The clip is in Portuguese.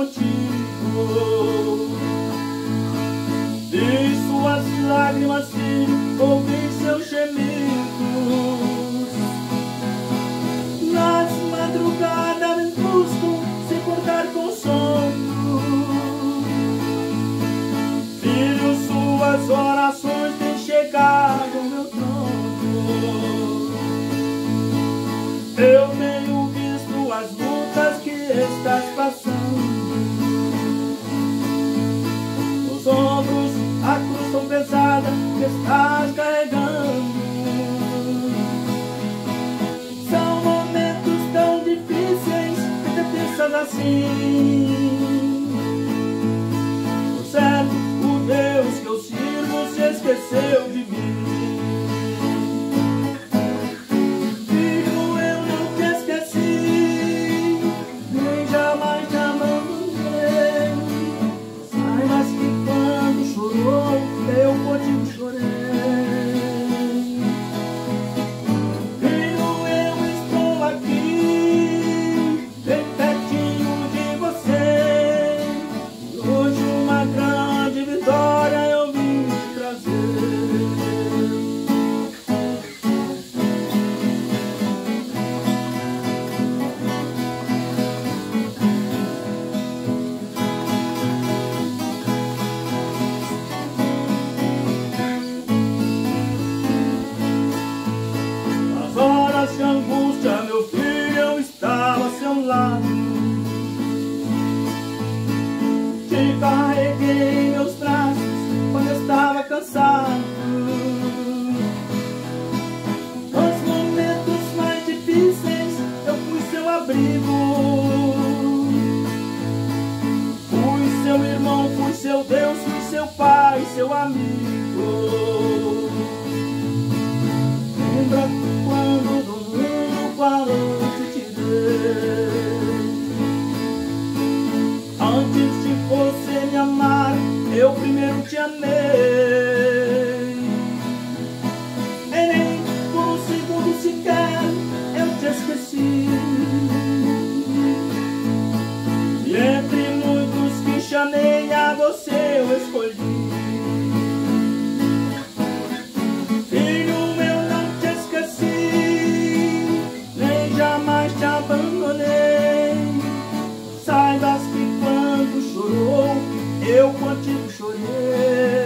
contigo. Vi suas lágrimas, filho, ouvi seus gemidos. Nas madrugadas me buscam se cortar com sono. Filho, suas orações têm chegado ao meu trono. Eu tenho visto as lutas que estás passando. Nos ombros a cruz tão pesada que estás carregando. São momentos tão difíceis que te pensas assim. Por certo, o Deus que eu sirvo se esqueceu de mim. De angústia, meu filho, eu estava ao seu lado. Te carreguei em meus braços quando eu estava cansado. Nos momentos mais difíceis eu fui seu abrigo. Fui seu irmão, fui seu Deus, fui seu pai, seu amigo. Lembra quando eu te dei? Antes de você me amar, eu primeiro te amei. E nem por um segundo sequer eu te esqueci. E entre muitos que chamei, a você eu escolhi. Saibas que quando chorou, eu contigo chorei.